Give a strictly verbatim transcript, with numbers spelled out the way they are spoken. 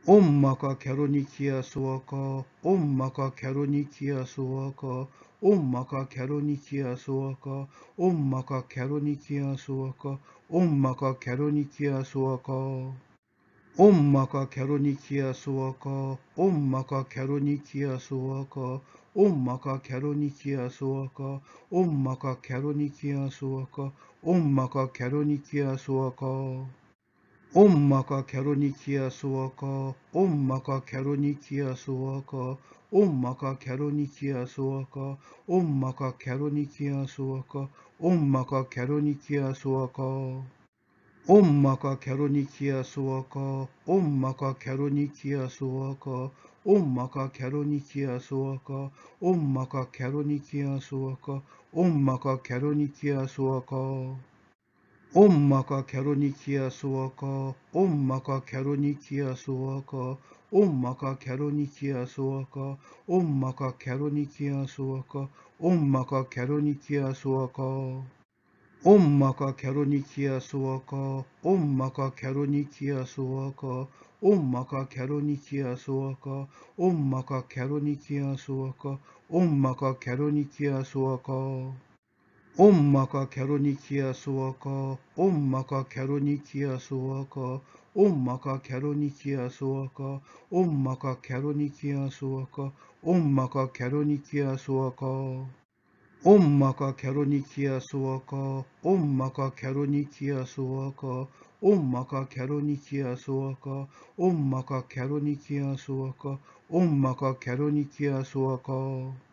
Ommaka keronikia suaka, ommaka keronikia suaka, ommaka keronikia suaka, ommaka keronikia suaka, ommaka keronikia suaka. Ommaka keronikia suaka, ommaka keronikia suaka, ommaka keronikia suaka, ommaka keronikia suaka, ommaka keronikia suaka. Ommaka keronikia suaka, ommaka keronikia suaka, ommaka keronikia suaka, ommaka keronikia suaka, ommaka keronikia suaka. Ommaka keronikia suaka, ommaka keronikia suaka, ommaka keronikia suaka, ommaka keronikia suaka, ommaka keronikia suaka. Ommaka keronikia suaka, ommaka keronikia suaka, ommaka keronikia suaka, ommaka keronikia suaka, ommaka keronikia suaka. Ommaka keronikia suaka, ommaka keronikia suaka, ommaka keronikia suaka, ommaka keronikia suaka, ommaka keronikia suaka. Ommaka keronikia suaka, ommaka keronikia suaka, ommaka keronikia suaka, ommaka keronikia suaka, ommaka keronikia suaka. Ommaka keronikia suaka, ommaka keronikia suaka, ommaka keronikia suaka, ommaka keronikia suaka, ommaka keronikia suaka.